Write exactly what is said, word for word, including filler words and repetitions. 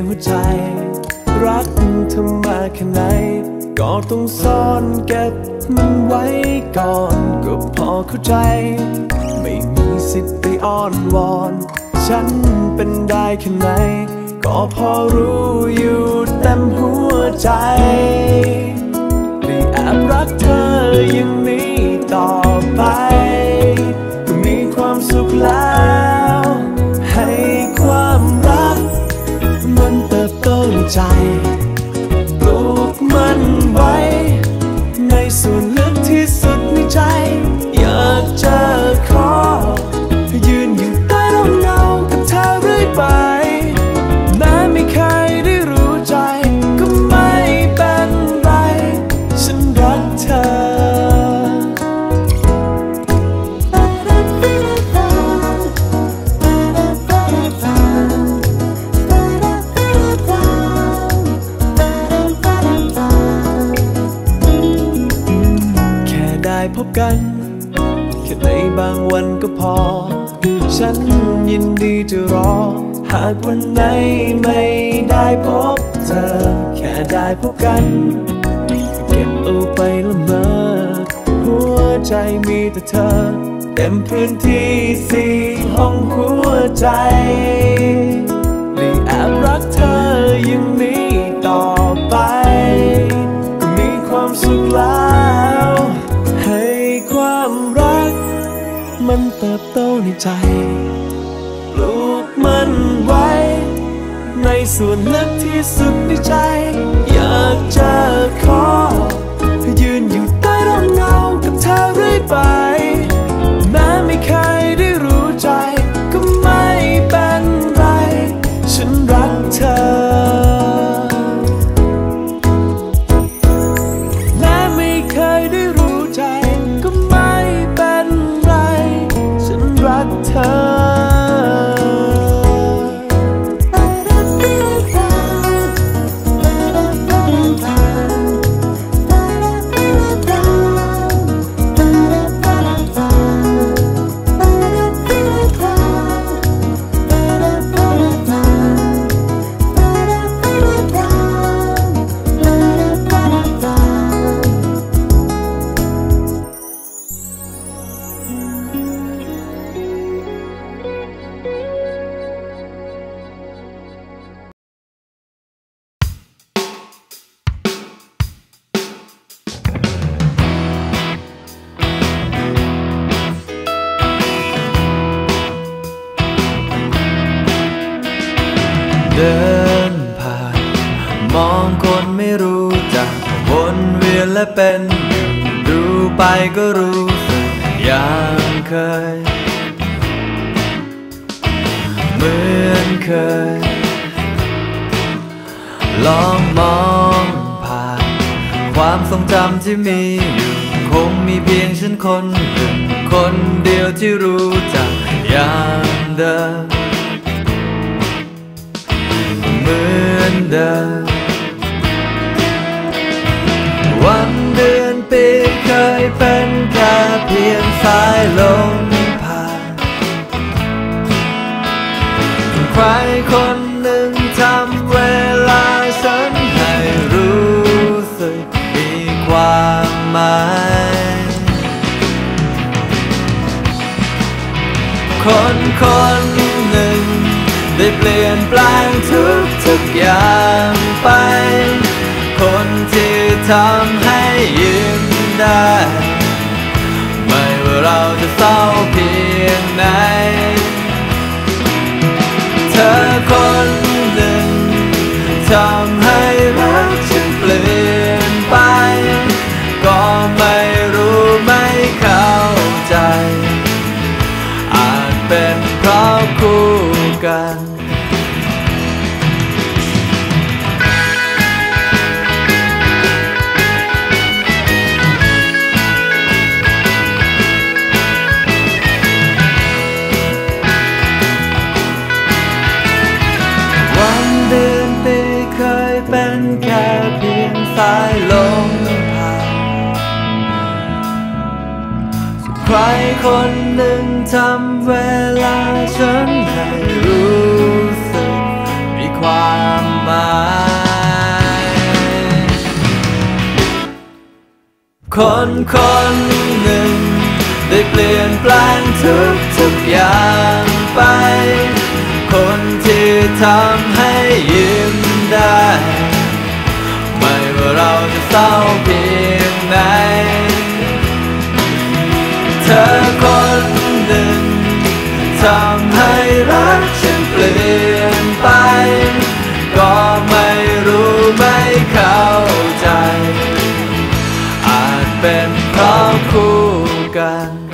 หัวใจรักเธอมาแค่ไหนก็ต้องซ่อนเก็บมันไว้ก่อนก็พอเข้าใจไม่มีสิทธิ์ไปอ้อนวอนฉันเป็นได้แค่ไหนก็พอรู้อยู่เต็มหัวใจได้แอบรักเธออย่างนี้ต่อไปก็มีความสุขแล้วให้ความรักมันเติบโตในใจปลูกมันไว้ในส่วนลึกที่สุดในใจอยากจะขอยืนอยู่ใต้ร่มเงากับเธอเรื่อยไปแม้ไม่เคยได้รู้ใจก็ไม่เป็นไรฉันรักเธอพบกันแค่ในบางวันก็พอฉันยินดีจะรอหากวันไหนไม่ได้พบเธอแค่ได้พบกันเก็บเอาไปละเมอหัวใจมีแต่เธอเต็มพื้นที่สี่ห้องหัวใจได้แอบรักเธออย่างนี้ต่อไปก็มีความสุขแล้วให้ความรักมันเติบโตในใจปลูกมันไว้ในส่วนลึกที่สุดในใจอยากจะขอยืนอยู่ใต้ร่มเงากับเธอเรื่อยไปแม้ไม่เคยได้รู้ใจก็ไม่เป็นไรฉันรักเธอเดินผ่านมองคนไม่รู้จักวนเวียนและเป็นดูไปก็รู้สึกอย่างเคยเหมือนเคยลองมองผ่านความทรงจำที่มีอยู่คงมีเพียงฉันคนหนึ่งคนเดียวที่รู้จักอย่างเดิมเหมือนเดิมวันเดือนปีเคยเป็นแค่เพียงสายลมผ่านใครคนหนึ่งทำเวลาฉันให้รู้สึกมีความหมายคนคนหนึ่งได้เปลี่ยนแปลงทุกทุกอย่างไปคนที่ทำให้ยิ้มได้ไม่ว่าเราจะเศร้าเพียงไหนเธอคนหนึ่งทำให้รักฉันเปลี่ยนไปก็ไม่รู้ไม่เข้าใจอาจเป็นเพราะคู่กันวันเดือนปีเคยเป็นแค่เพียงสายลมผ่านใครคนหนึ่งทำเวลาฉันให้รู้สึกมีความคนคนหนึ่งได้เปลี่ยนแปลงทุกทุกอย่างไปคนที่ทำให้ยิ้มได้ไม่ว่าเราจะเศร้าเพียงไหนเธอคนหนึ่งทำให้รักฉันเปลี่ยนไปก็ไม่รู้ไม่เข้าใจอาจเป็นเพราะคู่กัน